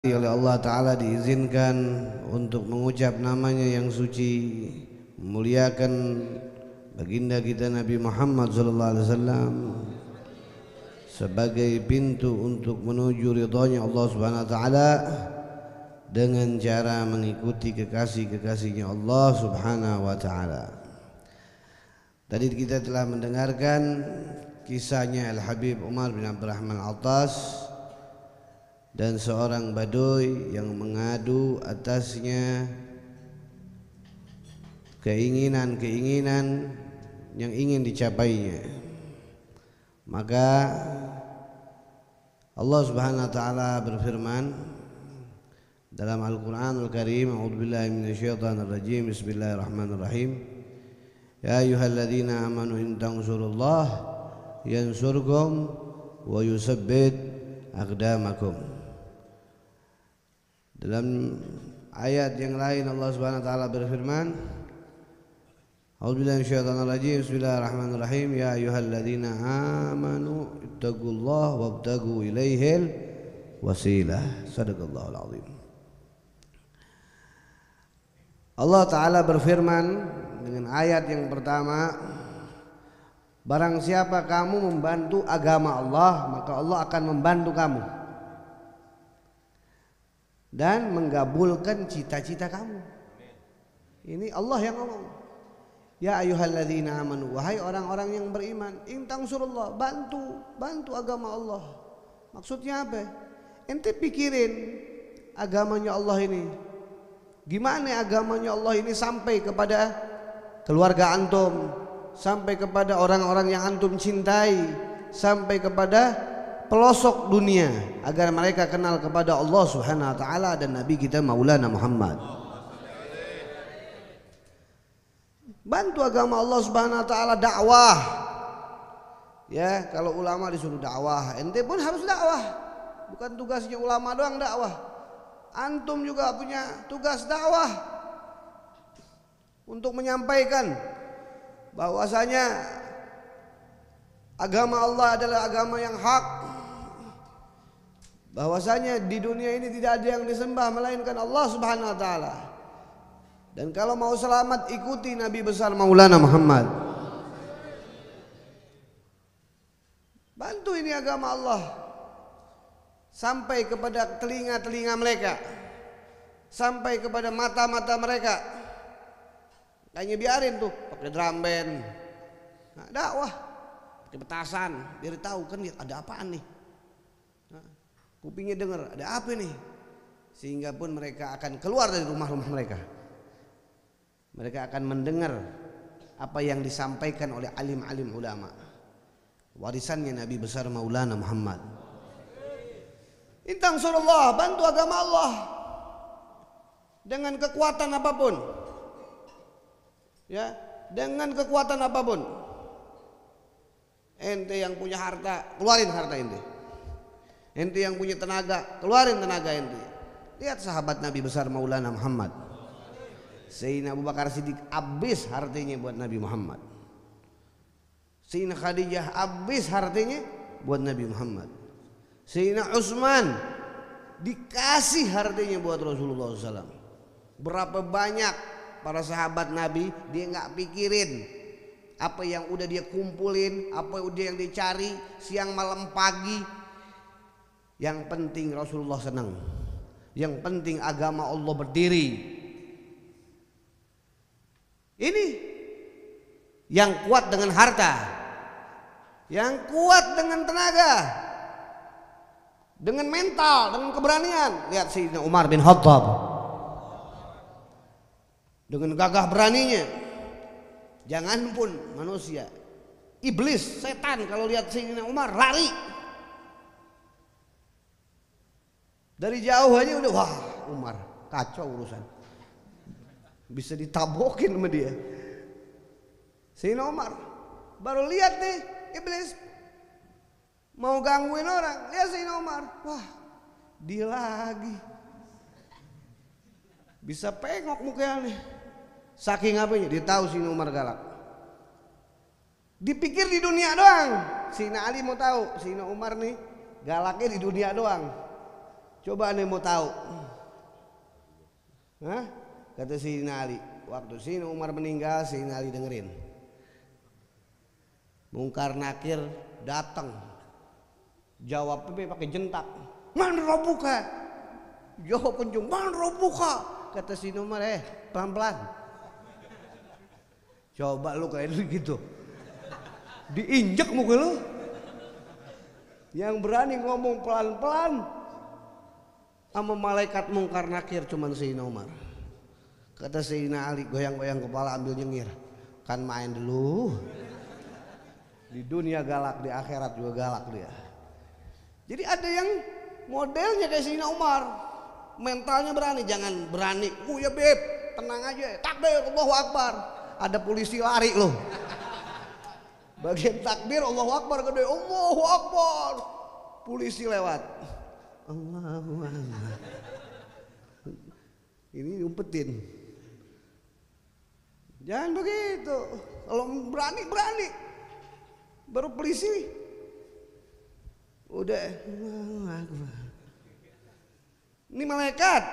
oleh Allah Ta'ala diizinkan untuk mengucap namanya yang suci, memuliakan baginda kita Nabi Muhammad SAW sebagai pintu untuk menuju ridhonya Allah Subhanahu Wa Ta'ala dengan cara mengikuti kekasih-kekasihnya Allah Subhanahu Wa Ta'ala. Tadi kita telah mendengarkan kisahnya Al-Habib Umar bin Abdurrahman Al-Attas dan seorang badui yang mengadu atasnya keinginan-keinginan yang ingin dicapainya. Maka Allah Subhanahu wa taala berfirman dalam Al-Qur'anul Karim, a'udzubillahi minasyaitonir rajim, bismillahirrahmanirrahim. Ya ayyuhalladzina amanu in tansurullah yansurkum wa yusabbit aqdamakum. Dalam ayat yang lain Allah Subhanahu wa taala berfirman, a'udzubillahi minasyaitonir rajim, bismillahirrahmanirrahim. Ya ayyuhalladzina amanu ittaqullaha wabtagu ilaihil wasilah. Shadaqallahul azim. Allah taala berfirman dengan ayat yang pertama, barang siapa kamu membantu agama Allah, maka Allah akan membantu kamu dan menggabulkan cita-cita kamu. Ini Allah yang ngomong. Ya ayyuhalladzina amanu, wahai orang-orang yang beriman, in tansurullah, bantu agama Allah. Maksudnya apa? Ente pikirin agamanya Allah ini. Gimana agamanya Allah ini sampai kepada keluarga antum, sampai kepada orang-orang yang antum cintai, sampai kepada pelosok dunia, agar mereka kenal kepada Allah Subhanahu wa taala dan Nabi kita Maulana Muhammad. Bantu agama Allah Subhanahu wa taala, dakwah. Ya, kalau ulama disuruh dakwah, ente pun harus dakwah. Bukan tugasnya ulama doang dakwah. Antum juga punya tugas dakwah untuk menyampaikan bahwasanya agama Allah adalah agama yang hak, bahwasanya di dunia ini tidak ada yang disembah melainkan Allah Subhanahu wa taala. Dan kalau mau selamat ikuti Nabi besar Maulana Muhammad. Bantu ini agama Allah sampai kepada telinga-telinga mereka, sampai kepada mata-mata mereka. Kayaknya biarin tuh pakai drum band. Nah, dakwah pakai petasan, biar tahu kan ada apaan nih. Kupingnya dengar ada apa nih, sehingga pun mereka akan keluar dari rumah-rumah mereka. Mereka akan mendengar apa yang disampaikan oleh alim-alim ulama, warisannya Nabi besar Maulana Muhammad. Intang surullah, bantu agama Allah dengan kekuatan apapun, ya, dengan kekuatan apapun. Ente yang punya harta, keluarin harta ente. Ente yang punya tenaga, keluarin tenaga ente. Lihat sahabat Nabi besar Maulana Muhammad. Sayyidina Abu Bakar Siddiq habis hartanya buat Nabi Muhammad. Sayyidina Khadijah habis hartanya buat Nabi Muhammad. Sayyidina Utsman dikasih hartanya buat Rasulullah SAW. Berapa banyak para sahabat Nabi dia nggak pikirin apa yang udah dia kumpulin, apa udah yang dicari siang malam pagi. Yang penting Rasulullah senang. Yang penting agama Allah berdiri. Ini yang kuat dengan harta, yang kuat dengan tenaga, dengan mental, dengan keberanian. Lihat Sayyidina Umar bin Khattab dengan gagah beraninya. Jangan pun manusia, iblis, setan kalau lihat Sayyidina Umar lari. Dari jauh aja udah, wah Umar kacau urusan, bisa ditabokin sama dia. Sayyidina Umar baru lihat nih iblis mau gangguin orang, lihat Sayyidina Umar, wah dia lagi bisa pengok mukanya nih. Saking apanya dia tahu Sayyidina Umar galak. Dipikir di dunia doang. Sayyidina Ali mau tahu Sayyidina Umar nih galaknya di dunia doang. Coba aneh mau tahu. Hah? Kata Sayyidina Ali, waktu Sayyidina Umar meninggal, Sayyidina Ali dengerin. Mungkar Nakir datang, jawabnya pakai jentak. Man rabbuka? Jawab kunjung, man rabbuka? Kata Sayyidina Umar, pelan-pelan. Coba lu kayak gitu, diinjak muka lu. Yang berani ngomong pelan-pelan sama malaikat Mungkar Nakir cuman Sayyidina Umar. Kata Sayyidina Ali, goyang-goyang kepala ambil nyengir. Kan main dulu. Di dunia galak, di akhirat juga galak dia. Jadi ada yang modelnya kayak Sayyidina Umar, mentalnya berani. Jangan berani, ya beb, tenang aja, takbir Allahu Akbar. Ada polisi lari loh. Bagian takbir Allahu Akbar gede, Allahu Akbar. Polisi lewat. Allahu Akbar. Ini umpetin. Jangan begitu. Kalau berani. Baru polisi udah. Ini malaikat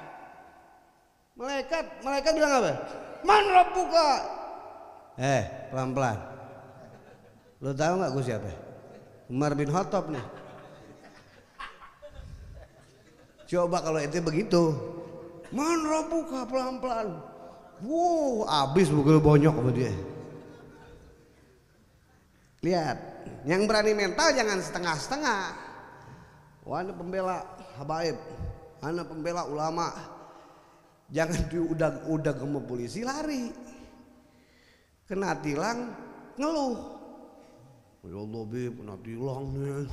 bilang apa? Man rabbuka? Pelan-pelan. Lo tahu nggak gue siapa? Umar bin Khattab nih. Coba kalau itu begitu, man rabbuka, pelan-pelan. Wow, abis bukan bonyok sama dia. Lihat, yang berani mental jangan setengah-setengah. Wah, ini pembela habaib, ana pembela ulama. Jangan diudag-udag sama polisi lari. Kena tilang ngeluh. Ya Allah beb, kena tilang nih.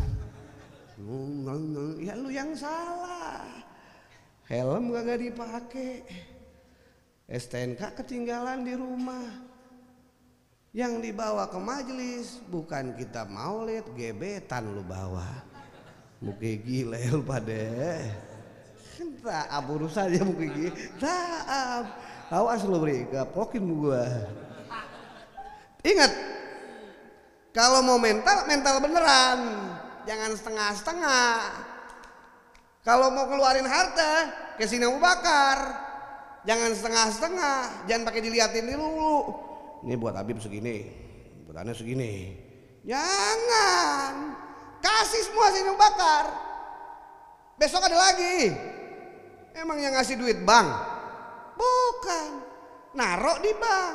Ya lu yang salah. Helm kagak dipakai. STNK ketinggalan di rumah. Yang dibawa ke majelis bukan kita maulid, gebetan lu bawa. Muka gila lu pada. Tak urus saja muka gila. Tak, awas lu beri, gapokin gua. Ingat, kalau mau mental beneran, jangan setengah-setengah. Kalau mau keluarin harta, ke sini Abu Bakar, jangan setengah-setengah, jangan pakai diliatin dulu. Ini buat Habib segini, buat Anda segini. Jangan, kasih semua sini Abu Bakar. Besok ada lagi. Emang yang ngasih duit bank? Bukan, narok di bank.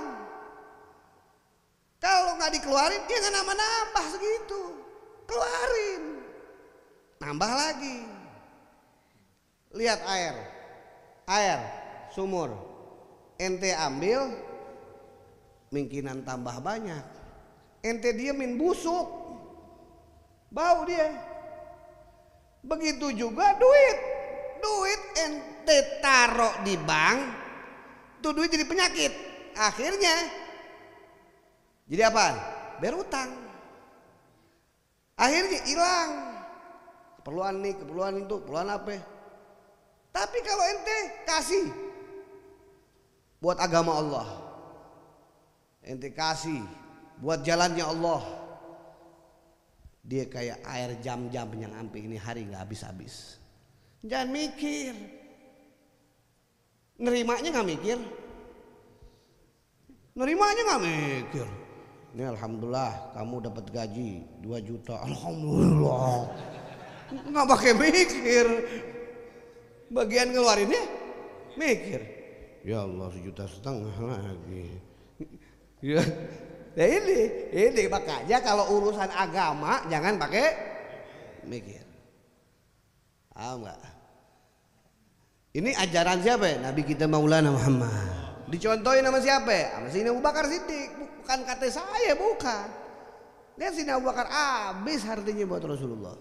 Kalau nggak dikeluarin, dia nggak nambah segitu. Keluarin, nambah lagi. Lihat air, sumur. Ente ambil, mungkinan tambah banyak. Ente diemin busuk, bau dia. Begitu juga duit ente taruh di bank, tuh duit jadi penyakit. Akhirnya jadi apa? Berutang. Akhirnya hilang. Keperluan nih, keperluan itu, keperluan apa? Tapi kalau ente kasih buat agama Allah, ente kasih buat jalannya Allah, dia kayak air jam-jam yang sampai ini hari nggak habis-habis. Jangan mikir, nerimanya nggak mikir, Ini alhamdulillah kamu dapat gaji 2 juta, alhamdulillah, nggak pakai mikir. Bagian ngeluarinnya mikir, ya Allah 1,5 juta lagi. Ya, ini makanya kalau urusan agama jangan pakai mikir. Paham nggak? Ini ajaran siapa ya? Nabi kita Maulana Muhammad. Dicontohin sama siapa ya? Sama Sayyidina Abu Bakar Siddiq. Bukan kata saya, bukan. Lihat Sayyidina Abu Bakar habis hartanya buat Rasulullah.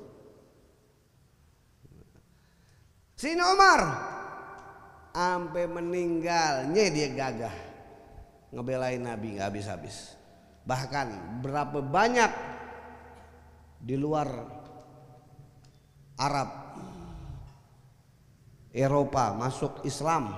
Sayyidina Umar sampai meninggalnya dia gagah ngebelain Nabi nggak habis-habis. Bahkan berapa banyak di luar Arab, Eropa masuk Islam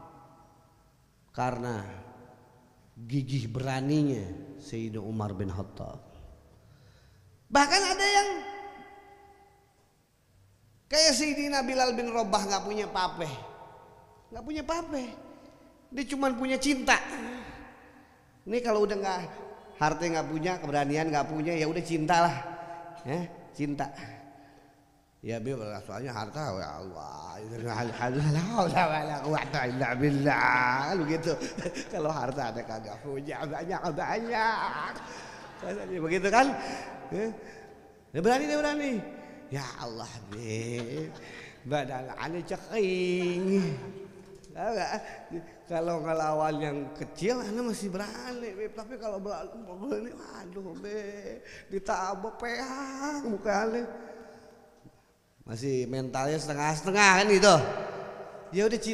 karena gigih beraninya Sayyidina Umar bin Khattab. Bahkan ada yang kayak Sayyidina Bilal bin Rabah nggak punya pape, nggak punya pape, dia cuma punya cinta. Ini kalau udah nggak, harta nggak punya, keberanian nggak punya, ya udah cintalah, ya cinta. Ya soalnya harta, ya Allah, lu gitu. Kalau harta ada kagak punya, banyak, begitu kan? Dia berani. Ya Allah, badan aneh ceking. Kalau ngelawan yang kecil, ana masih berani, tapi kalau berani, aduh, ditabok peang mukanya. Masih mentalnya setengah-setengah kan gitu. Ya udah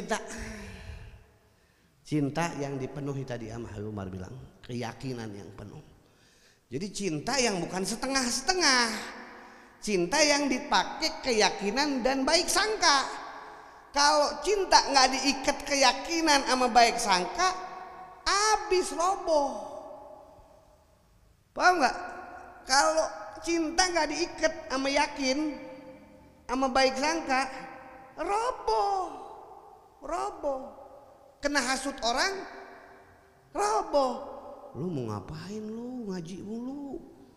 cinta yang dipenuhi tadi sama Umar bilang, keyakinan yang penuh. Jadi cinta yang bukan setengah-setengah, cinta yang dipakai keyakinan dan baik sangka. Kalau cinta nggak diikat keyakinan sama baik sangka, habis roboh. Paham nggak? Kalau cinta nggak diikat sama yakin, sama baik sangka, roboh. Kena hasut orang, roboh. Lu mau ngapain lu, ngaji mulu?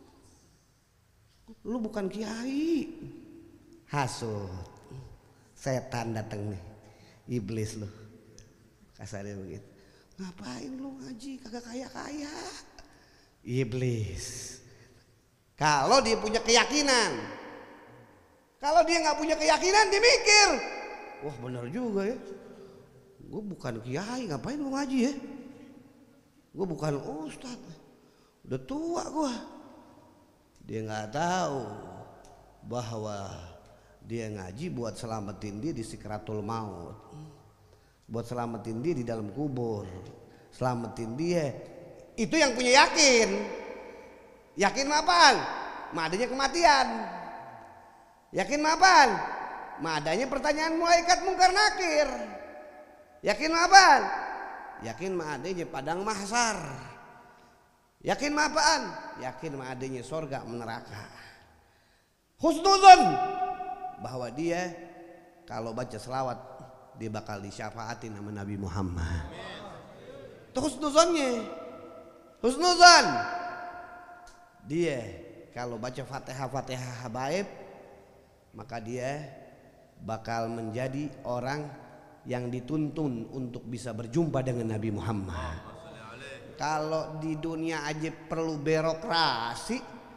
Lu bukan kiai. Hasut. Setan datang nih, iblis lu. Kasarnya begitu. Ngapain lu ngaji, kagak kaya-kaya? Iblis. Kalau dia punya keyakinan. Kalau dia nggak punya keyakinan, dia mikir, wah benar juga ya, gue bukan kiai, ngapain lu ngaji ya? Gue bukan ustadz, udah tua gue. Dia nggak tahu bahwa dia ngaji buat selamatin dia di sikratul maut, buat selamatin dia di dalam kubur, selamatin dia. Itu yang punya yakin. Yakin apaan? Adanya kematian. Yakin apaan? Adanya pertanyaan malaikat mungkar nakir. Yakin apaan? Yakin adanya padang mahsyar. Yakin apaan? Yakin adanya surga neraka. Husnuzon bahwa dia kalau baca selawat dia bakal disyafaatin sama Nabi Muhammad. Itu husnuzonnya. Husnuzon. Dia kalau baca Fatihah habaib, maka dia bakal menjadi orang yang dituntun untuk bisa berjumpa dengan Nabi Muhammad. Kalau di dunia aja perlu birokrasi,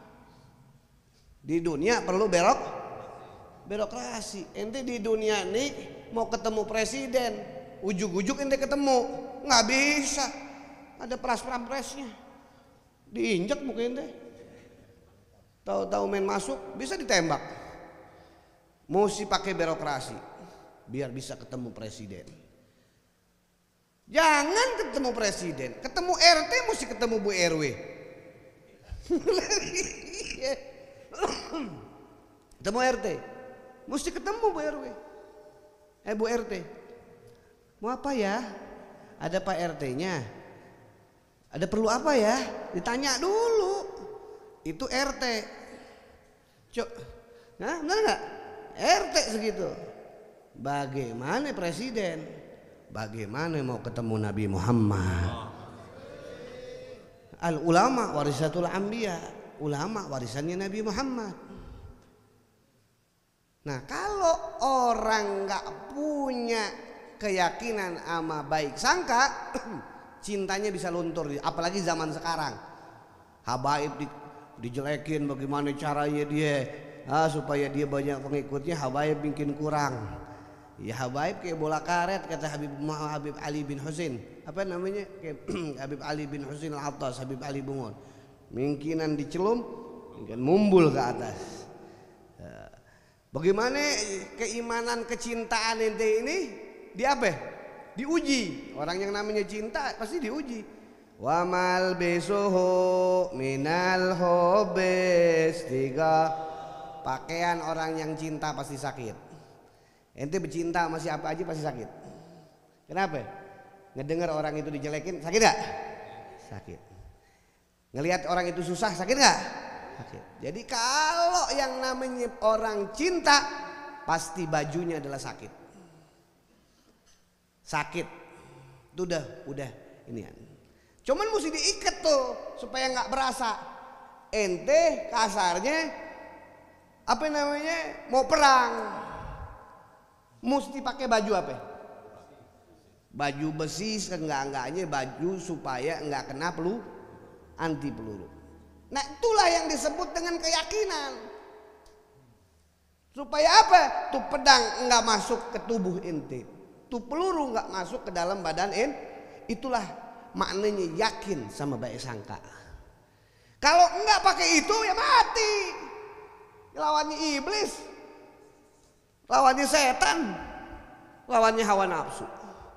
di dunia perlu birokrasi. Ente di dunia ini mau ketemu presiden, ujuk-ujuk ente ketemu, nggak bisa. Ada pras-prampresnya, diinjak muka ente. Tahu-tahu main masuk bisa ditembak. Mesti pakai birokrasi biar bisa ketemu presiden. Jangan ketemu presiden, ketemu RT mesti ketemu Bu RW. Ketemu RT mesti ketemu Bu RW. Bu RT mau apa ya? Ada Pak RT-nya. Ada perlu apa ya? Ditanya dulu. Itu RT. Cuk, nah benar nggak? RT segitu. Bagaimana presiden? Bagaimana mau ketemu Nabi Muhammad? Al ulama warisatul anbiya. Ulama warisannya Nabi Muhammad. Nah kalau orang nggak punya keyakinan sama baik sangka, cintanya bisa luntur. Apalagi zaman sekarang, habaib dijelekin bagaimana caranya dia supaya dia banyak pengikutnya. Habaib bikin kurang. Ya habaib kayak bola karet kata Habib Ali bin Husain. Apa namanya? Kayak Habib Ali bin Husain Al-Attas, Habib Ali Bungun. Mungkinan dicelum, mungkin mumbul ke atas. Bagaimana keimanan kecintaan ente ini di apa? Diuji. Orang yang namanya cinta pasti diuji. Wa mal bisuhu minal hobes. 3. Pakaian orang yang cinta pasti sakit. Ente bercinta sama siapa aja pasti sakit. Kenapa? Ngedengar orang itu dijelekin sakit gak? Sakit. Ngelihat orang itu susah sakit gak? Sakit. Jadi kalau yang namanya orang cinta pasti bajunya adalah sakit. Sakit. Itu udah ini kan. Cuman mesti diikat tuh supaya nggak berasa. Ente kasarnya apa namanya mau perang, mesti pakai baju apa? Baju besi, seenggak-enggaknya baju supaya nggak kena anti peluru. Nah itulah yang disebut dengan keyakinan. Supaya apa? Tuh pedang nggak masuk ke tubuh ente, tuh peluru nggak masuk ke dalam badan ente. Itulah maknanya yakin sama baik sangka. Kalau enggak pakai itu ya mati. Lawannya iblis, lawannya setan, lawannya hawa nafsu.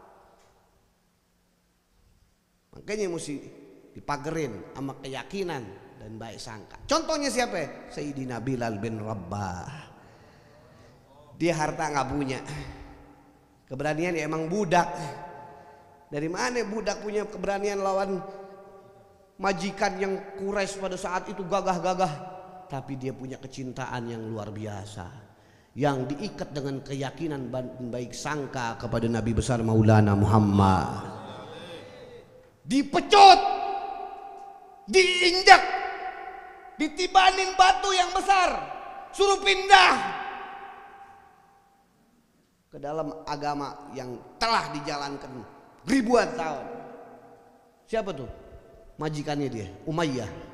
Makanya mesti dipagerin sama keyakinan dan baik sangka. Contohnya siapa? Sayyidina Bilal bin Rabah. Dia harta nggak punya, keberanian ya emang budak. Dari mana budak punya keberanian lawan majikan yang Quraisy pada saat itu gagah-gagah? Tapi dia punya kecintaan yang luar biasa, yang diikat dengan keyakinan baik sangka kepada Nabi besar Maulana Muhammad. Dipecut, diinjak, ditibanin batu yang besar, suruh pindah ke dalam agama yang telah dijalankan ribuan tahun. Siapa tuh? Majikannya dia, Umayyah.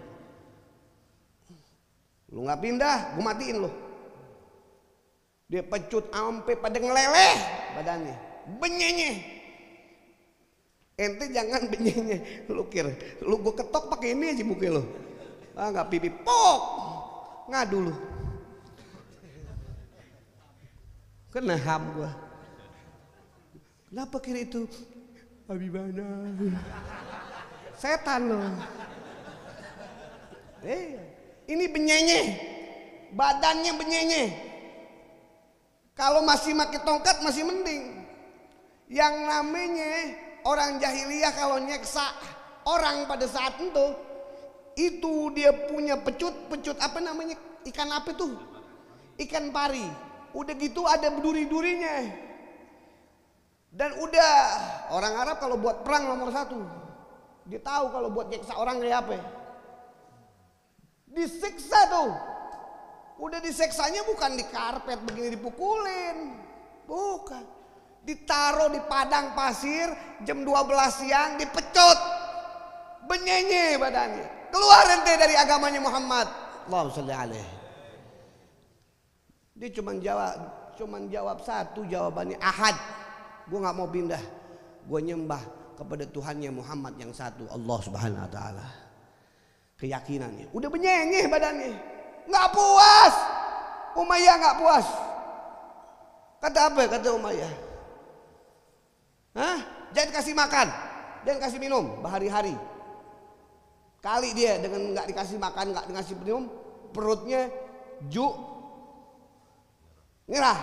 Lu nggak pindah, gue matiin lu. Dia pecut sampai pada ngeleleh badannya, benyenyeh. Ente jangan benyenyeh, lu kira lu gue ketok pakai ini aja muka lu. Ah nggak pipi pok, ngadu lu. Kena ham gua. Kenapa kira itu? Habibana. Setan lo. Ini benyenyeh, badannya benyenyeh. Kalau masih pakai tongkat masih mending. Yang namanya orang jahiliyah kalau nyeksa orang pada saat itu dia punya pecut apa namanya, ikan apa tuh? Ikan pari. Udah gitu ada duri-durinya. Dan udah orang Arab kalau buat perang nomor 1, dia tahu kalau buat nyeksa orang kayak apa. Disiksa tuh. Udah diseksanya bukan di karpet begini dipukulin. Bukan. Ditaruh di padang pasir jam 12 siang dipecut. Benyenye badannya. Keluar ente dari agamanya Muhammad. Allahumma sholli alaihi. Dia cuman jawab satu jawabannya, ahad. Gue nggak mau pindah. Gue nyembah kepada Tuhannya Muhammad yang satu, Allah Subhanahu wa taala. Keyakinannya udah benyenyeh badannya, nggak puas. Umayyah nggak puas. Kata apa? Kata Umayyah, jangan kasih makan, jangan kasih minum berhari-hari. Kali dia dengan nggak dikasih makan, nggak dikasih minum, perutnya nyerah.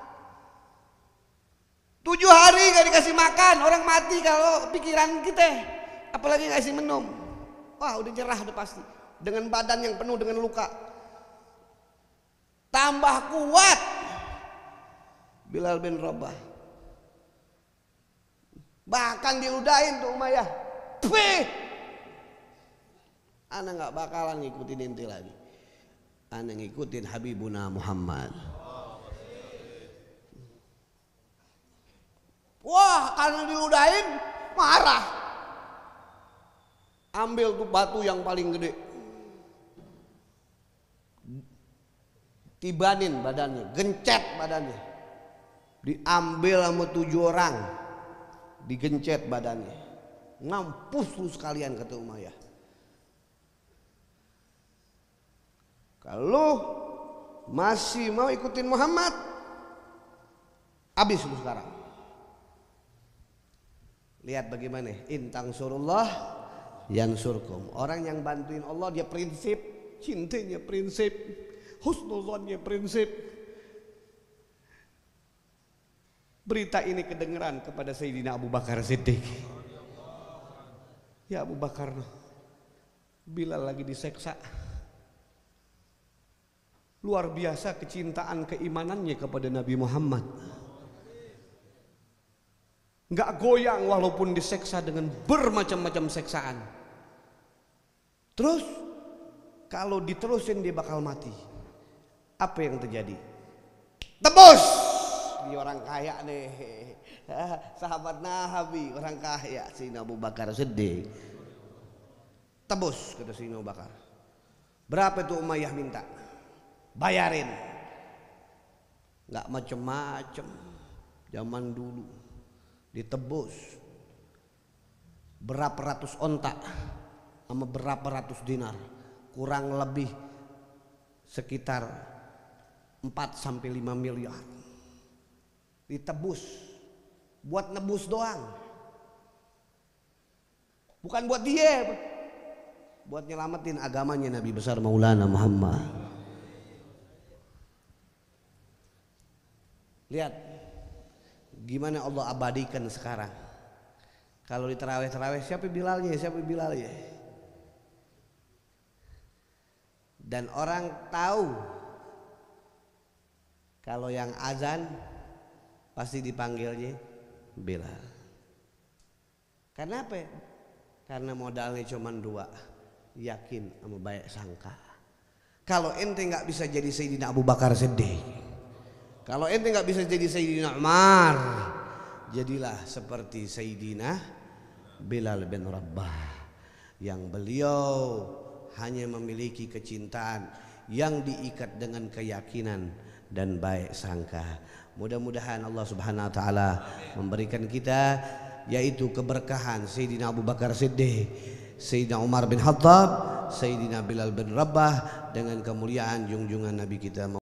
7 hari nggak dikasih makan, orang mati kalau pikiran kita, apalagi ngasih minum. Wah udah nyerah udah pasti. Dengan badan yang penuh dengan luka. Tambah kuat Bilal bin Rabah. Bahkan diludahin tuh Umayyah. Ana gak bakalan ngikutin inti lagi. Ana ngikutin Habibuna Muhammad. Wah karena diludahin marah. Ambil tuh batu yang paling gede, tibanin badannya, gencet badannya, diambil sama 7 orang, digencet badannya, ngampus lu sekalian kata Umayyah. Kalau masih mau ikutin Muhammad, habis lu sekarang. Lihat bagaimana intang surullah yansurkum. Orang yang bantuin Allah dia prinsip, cintanya prinsip, husnuzonnya prinsip. Berita ini kedengeran kepada Sayyidina Abu Bakar Siddiq. Ya Abu Bakar, Bilal lagi diseksa. Luar biasa kecintaan keimanannya kepada Nabi Muhammad. Nggak goyang walaupun diseksa dengan bermacam-macam seksaan. Terus kalau diterusin dia bakal mati. Apa yang terjadi? Tebus! Dia orang kaya nih. Sahabat Nabi, orang kaya. Sayyidina Abu Bakar Siddiq. Tebus, kata Sayyidina Abu Bakar. Berapa itu Umayyah minta? Bayarin. Nggak macem-macem. Zaman dulu ditebus berapa ratus ontak sama berapa ratus dinar, kurang lebih sekitar 4-5 miliar ditebus buat nebus doang, bukan buat dia, buat nyelamatin agamanya Nabi besar Maulana Muhammad. Lihat gimana Allah abadikan sekarang. Kalau di terawih siapa Bilalnya, siapa Bilalnya. Dan orang tahu kalau yang azan pasti dipanggilnya Bilal. Karena apa? Karena modalnya cuma 2, yakin sama baik sangka. Kalau ente nggak bisa jadi Sayyidina Abu Bakar Siddiq, kalau ente nggak bisa jadi Sayyidina Umar, jadilah seperti Sayyidina Bilal bin Rabah, yang beliau hanya memiliki kecintaan yang diikat dengan keyakinan dan baik sangka. Mudah-mudahan Allah Subhanahu wa taala memberikan kita yaitu keberkahan Sayyidina Abu Bakar Siddiq, Sayyidina Umar bin Khattab, Sayyidina Bilal bin Rabah dengan kemuliaan junjungan Nabi kita